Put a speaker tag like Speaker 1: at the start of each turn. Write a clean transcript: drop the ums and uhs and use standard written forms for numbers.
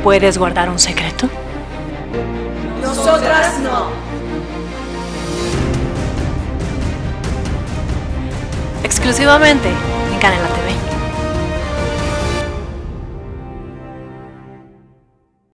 Speaker 1: ¿Puedes guardar un secreto?
Speaker 2: Nosotras no.
Speaker 1: Exclusivamente en Canela TV.